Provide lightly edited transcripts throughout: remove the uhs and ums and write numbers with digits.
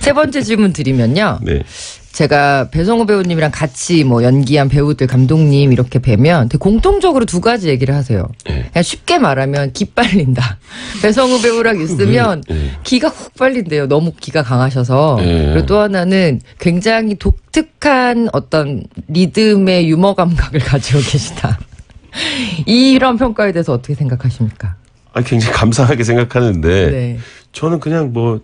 세 번째 질문 드리면요. 네. 제가 배성우 배우님이랑 같이 뭐 연기한 배우들, 감독님 이렇게 뵈면 되게 공통적으로 두 가지 얘기를 하세요. 네. 그냥 쉽게 말하면 기 빨린다. 배성우 배우랑 있으면 네. 기가 훅 빨린대요. 너무 기가 강하셔서. 네. 그리고 또 하나는 굉장히 독특한 어떤 리듬의 유머 감각을 가지고 계시다. 이런 평가에 대해서 어떻게 생각하십니까? 굉장히 감사하게 생각하는데 네. 저는 그냥 뭐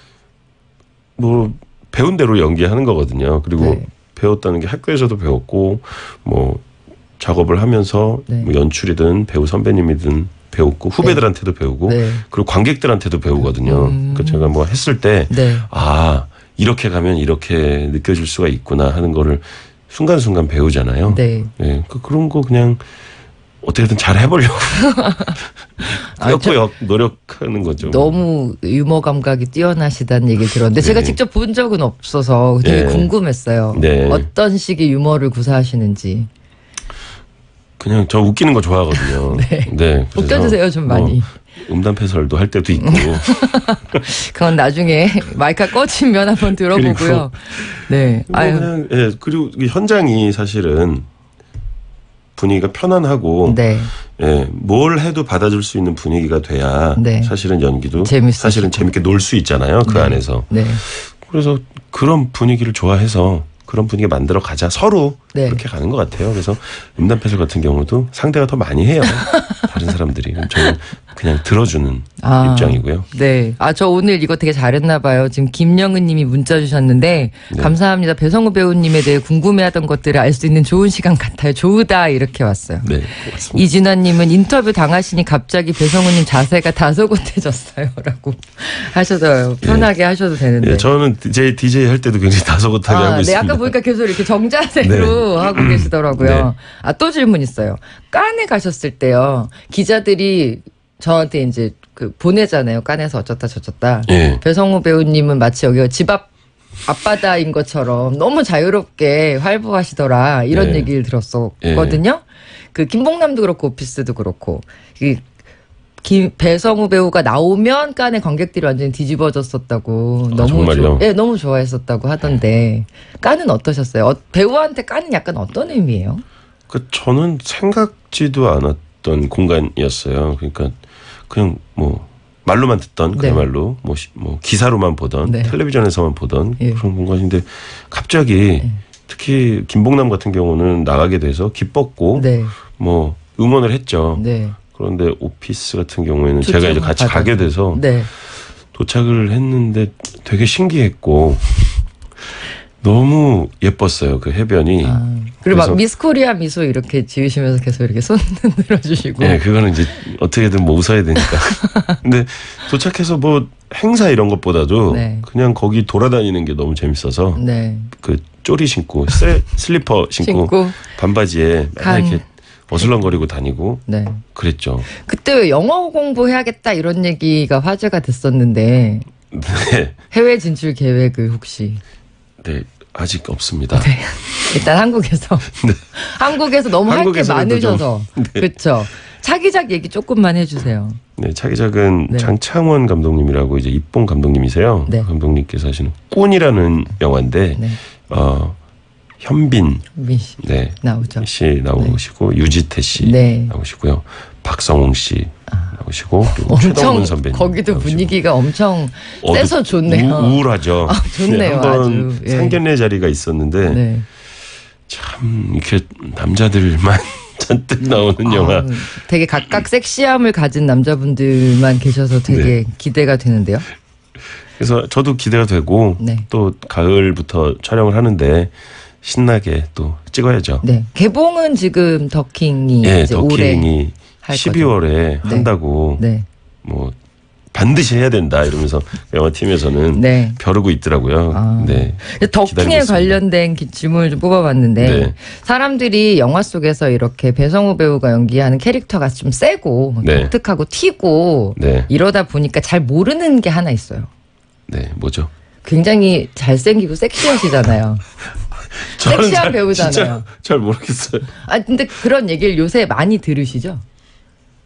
배운 대로 연기하는 거거든요. 그리고 네. 배웠다는 게 학교에서도 배웠고 뭐 작업을 하면서 네. 뭐 연출이든 배우 선배님이든 배웠고 후배들한테도 배우고 네. 그리고 관객들한테도 배우거든요. 그러니까 제가 뭐 했을 때 네. 이렇게 가면 이렇게 느껴질 수가 있구나 하는 거를 순간순간 배우잖아요. 네. 네. 그런 거 그냥 어떻게든 잘 해보려고 꾸역꾸역 노력하는 거죠. 너무 유머 감각이 뛰어나시다는 얘기 들었는데 네. 제가 직접 본 적은 없어서 되게 네. 궁금했어요. 네. 어떤 식의 유머를 구사하시는지. 그냥 저 웃기는 거 좋아하거든요. 네. 네. 그래서 웃겨주세요, 좀 많이. 음담패설도 할 때도 있고. 그건 나중에 마이크가 꺼지면 한번 들어보고요. 그리고 네. 그냥 그리고 현장이 사실은 분위기가 편안하고 네. 뭘 해도 받아줄 수 있는 분위기가 돼야 네. 사실은 연기도 재밌으시고. 사실은 재밌게 놀 수 있잖아요. 그 안에서. 네. 그래서 그런 분위기를 좋아해서 그런 분위기 만들어 가자. 서로 네. 그렇게 가는 것 같아요. 그래서 음담패설 같은 경우도 상대가 더 많이 해요. 다른 사람들이. 저는 그냥 들어주는 입장이고요. 네. 저 오늘 이거 되게 잘했나 봐요. 지금 김영은 님이 문자 주셨는데 네. 감사합니다. 배성우 배우님에 대해 궁금해하던 것들을 알 수 있는 좋은 시간 같아요. 좋다 이렇게 왔어요. 네, 고맙습니다. 이진아 님은 인터뷰 당하시니 갑자기 배성우 님 자세가 다소곳해졌어요. 라고 하셔도 편하게 하셔도 되는데. 저는 제 DJ 할 때도 굉장히 다소곳하게 하고 네. 있습니다. 아까 보니까 계속 이렇게 정자세로 하고 계시더라고요. 또 질문 있어요. 깐에 가셨을 때요. 기자들이 저한테 이제 보내잖아요. 깐에서 어쩌다 저쩌다. 네. 배성우 배우님은 마치 여기가 집 앞바다인 것처럼 너무 자유롭게 활보하시더라. 이런 네. 얘기를 들었었거든요. 김봉남도 그렇고 오피스도 그렇고. 배성우 배우가 나오면 깐의 관객들이 완전히 뒤집어졌었다고. 너무 정말요? 너무 좋아했었다고 하던데. 깐은 어떠셨어요? 배우한테 깐은 약간 어떤 의미예요? 저는 생각지도 않았던 공간이었어요. 그러니까 그냥 뭐 말로만 듣던 그야말로 뭐 기사로만 보던 텔레비전에서만 보던 그런 공간인데 갑자기 특히 김봉남 같은 경우는 나가게 돼서 기뻤고 뭐 응원을 했죠. 그런데 오피스 같은 경우에는 제가 이제 같이 가게 돼서 도착을 했는데 되게 신기했고 너무 예뻤어요. 그 해변이. 그리고 막 미스코리아 미소 이렇게 지으시면서 계속 이렇게 손 흔들어주시고. 네, 그거는 이제 어떻게든 뭐 웃어야 되니까. 근데 도착해서 뭐 행사 이런 것보다도 그냥 거기 돌아다니는 게 너무 재밌어서 그 쪼리 신고 슬리퍼 신고 반바지에 맨날 이렇게 어슬렁거리고 다니고 그랬죠. 그때 왜 영어 공부해야겠다 이런 얘기가 화제가 됐었는데 해외 진출 계획을 혹시? 네, 아직 없습니다. 일단 한국에서 한국에서 너무 할 게 많으셔서 그렇죠. 차기작 얘기 조금만 해주세요. 네, 차기작은 장창원 감독님이라고 이제 입봉 감독님이세요. 감독님께서 하시는 꾼이라는 영화인데 현빈 씨 나오죠. 씨 나오시고 유지태 씨 나오시고요. 박성웅 씨 나오시고 최동훈 선배님 거기도 나오시고. 분위기가 엄청 세서 좋네요. 우울하죠. 좋네요. 한번 상견례 자리가 있었는데 참 이렇게 남자들만 잔뜩 나오는 영화. 되게 각각 섹시함을 가진 남자분들만 계셔서 되게 기대가 되는데요. 그래서 저도 기대가 되고 또 가을부터 촬영을 하는데 신나게 또 찍어야죠. 개봉은 지금 더킹이 이제 올해 12월에 한다고 뭐 반드시 해야 된다 이러면서 영화팀에서는 벼르고 있더라고요. 더킹에 관련된 질문을 좀 뽑아봤는데 사람들이 영화 속에서 이렇게 배성우 배우가 연기하는 캐릭터가 좀 세고 독특하고 튀고 이러다 보니까 잘 모르는 게 하나 있어요. 뭐죠? 굉장히 잘생기고 섹시하시잖아요. 섹시한 배우잖아요. 진짜 잘 모르겠어요. 근데 그런 얘기를 요새 많이 들으시죠?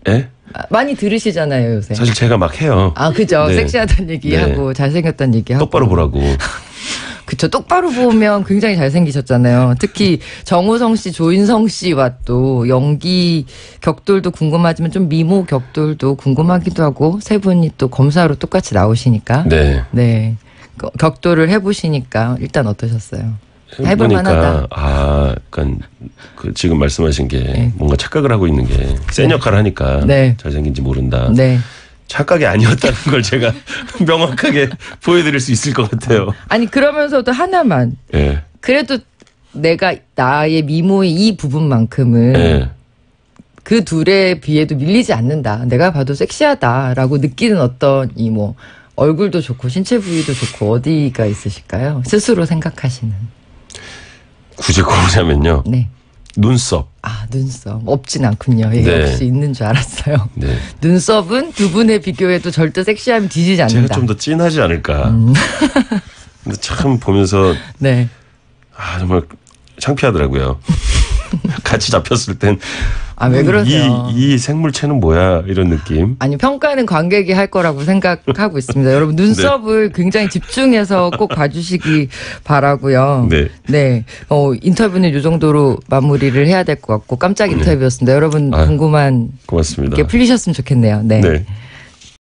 많이 들으시잖아요, 요새. 사실 제가 막 해요. 아, 그죠. 네. 섹시하다는 얘기하고 네. 잘생겼다는 얘기하고. 똑바로 보라고. 그쵸. 똑바로 보면 굉장히 잘생기셨잖아요. 특히 정우성 씨, 조인성 씨와 또 연기 격돌도 궁금하지만 좀 미모 격돌도 궁금하기도 하고 세 분이 또 검사로 똑같이 나오시니까. 네. 네. 격돌을 해보시니까 일단 어떠셨어요? 해볼 만하다. 약간 그 지금 말씀하신 게 네. 뭔가 착각을 하고 있는 게 센 역할을 하니까 네. 잘생긴지 모른다. 네. 착각이 아니었다는 걸 제가 명확하게 보여드릴 수 있을 것 같아요. 아니 그러면서도 하나만. 네. 그래도 내가 나의 미모의 이 부분만큼은 네. 그 둘에 비해도 밀리지 않는다. 내가 봐도 섹시하다라고 느끼는 어떤 이 뭐 얼굴도 좋고 신체 부위도 좋고 어디가 있으실까요? 스스로 생각하시는. 굳이 고르자면요. 네. 눈썹. 눈썹. 없진 않군요. 이게 네. 없이 있는 줄 알았어요. 네. 눈썹은 두 분의 비교해도 절대 섹시함이 뒤지지 않는다. 제가 좀 더 진하지 않을까. 근데 참 보면서 네. 정말 창피하더라고요. 같이 잡혔을 땐 왜 그러세요? 이 생물체는 뭐야 이런 느낌. 아니 평가는 관객이 할 거라고 생각하고 있습니다. 여러분 눈썹을 네. 굉장히 집중해서 꼭 봐주시기 바라고요. 네. 네. 인터뷰는 이 정도로 마무리를 해야 될 것 같고 깜짝 인터뷰였습니다. 여러분 궁금한 고맙습니다. 게 풀리셨으면 좋겠네요. 네. 네.